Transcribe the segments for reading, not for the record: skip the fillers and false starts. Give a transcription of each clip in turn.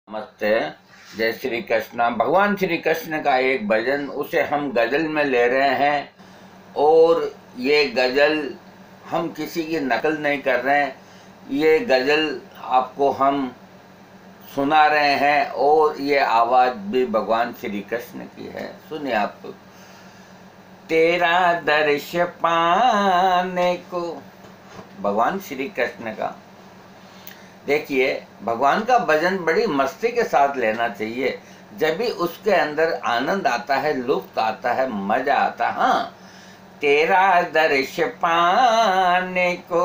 नमस्ते, जय श्री कृष्ण। भगवान श्री कृष्ण का एक भजन, उसे हम गज़ल में ले रहे हैं और ये गज़ल हम किसी की नकल नहीं कर रहे हैं। ये गज़ल आपको हम सुना रहे हैं और ये आवाज़ भी भगवान श्री कृष्ण की है। सुनिए आप। तेरा दर्श पाने को, भगवान श्री कृष्ण का। देखिए, भगवान का भजन बड़ी मस्ती के साथ लेना चाहिए, जब भी उसके अंदर आनंद आता है, लुत्फ आता है, मजा आता है। हाँ, तेरा दर्श पाने को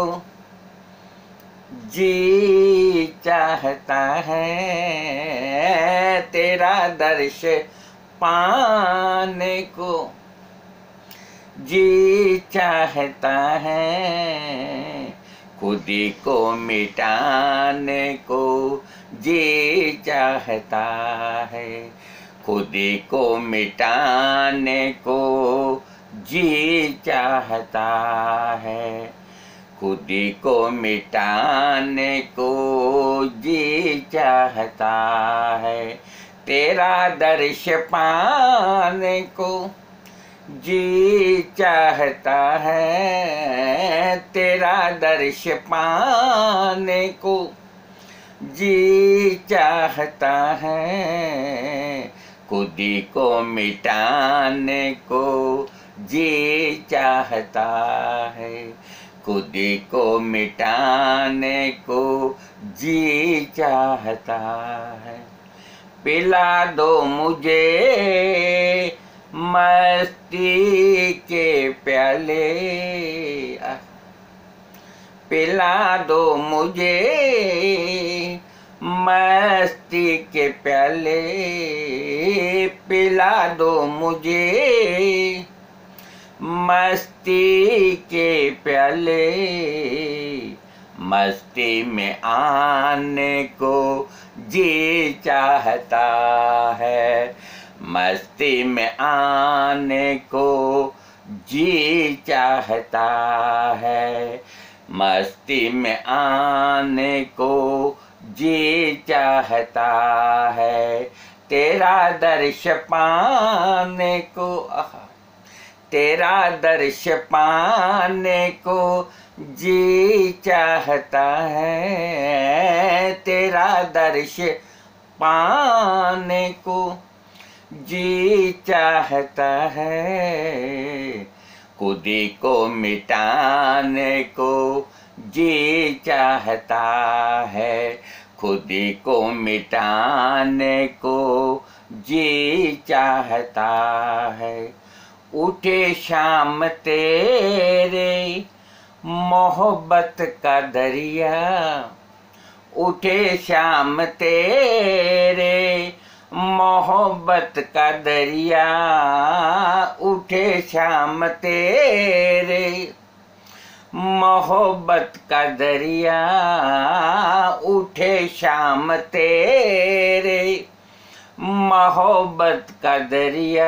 जी चाहता है, तेरा दर्श पाने को जी चाहता है, खुदी को मिटाने को जी चाहता है, खुदी को मिटाने को जी चाहता है, खुदी को मिटाने को जी चाहता है, तेरा दर्श पाने को जी चाहता है, तेरा दर्श पाने को जी चाहता है, खुदी को मिटाने को जी चाहता है, खुदी को मिटाने को जी चाहता है। पिला दो मुझे मस्ती के प्याले, पिला दो मुझे मस्ती के प्याले, पिला दो मुझे मस्ती के प्याले, मस्ती में आने को जी चाहता है, मस्ती में आने को जी चाहता है, मस्ती में आने को जी चाहता है, तेरा दर्श पाने को, तेरा दर्श पाने को जी चाहता है, तेरा दर्श पाने को जी चाहता है, खुदी को मिटाने को जी चाहता है, खुदी को मिटाने को जी चाहता है। उठे शाम तेरे मोहब्बत का दरिया, उठे शाम तेरे मोहब्बत का दरिया, उठे शाम तेरे मोहब्बत का दरिया, उठे शाम तेरे मोहब्बत का दरिया,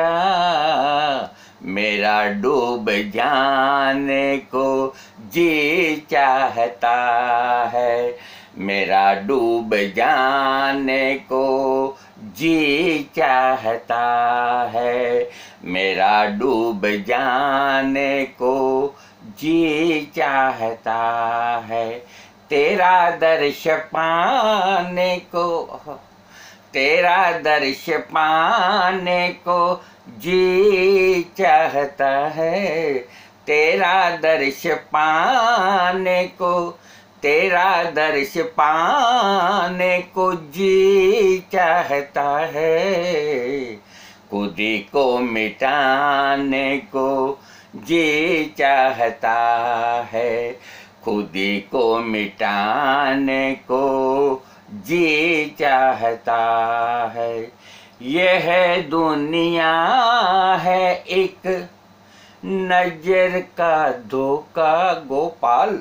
मेरा डूब जाने को जी चाहता है, मेरा डूब जाने को जी चाहता है, मेरा डूब जाने को जी चाहता है, तेरा दर्श पाने को, तेरा दर्श पाने को जी चाहता है, तेरा दर्श पाने को, तेरा दर्श पाने को जी चाहता है, खुदी को मिटाने को जी चाहता है, खुदी को मिटाने को जी चाहता है। यह दुनिया है एक नजर का धोखा गोपाल,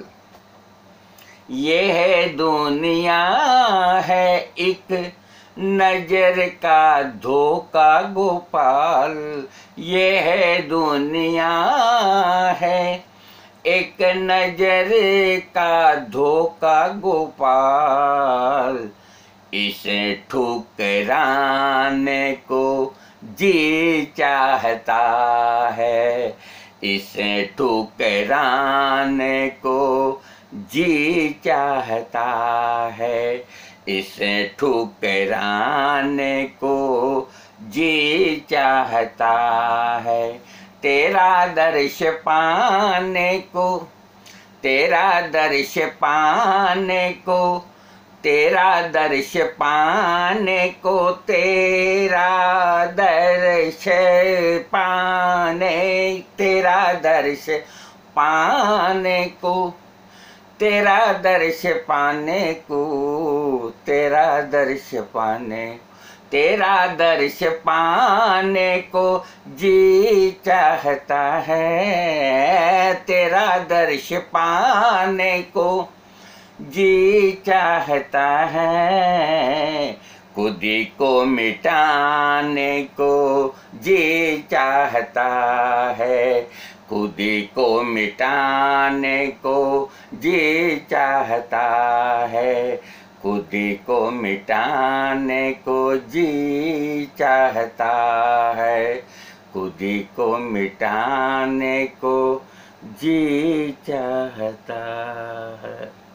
यह दुनिया है एक नजर का धोखा गोपाल, यह दुनिया है एक नजर का धोखा गोपाल, इसे ठुकराने को जी चाहता है, इसे ठुकराने को जी चाहता है, इसे ठुकराने को जी चाहता है। तेरा दर्श पाने को, तेरा दर्श पाने को, तेरा दर्श पाने को, तेरा दर्श पाने, तेरा दर्श पाने को, तेरा दर्श पाने को, तेरा दर्श पाने, तेरा दर्श पाने को जी चाहता है, तेरा दर्श पाने को जी चाहता है। खुद को मिटाने को जी चाहता है, खुद को मिटाने को जी चाहता है, खुद को मिटाने को जी चाहता है, खुद को मिटाने को जी चाहता है।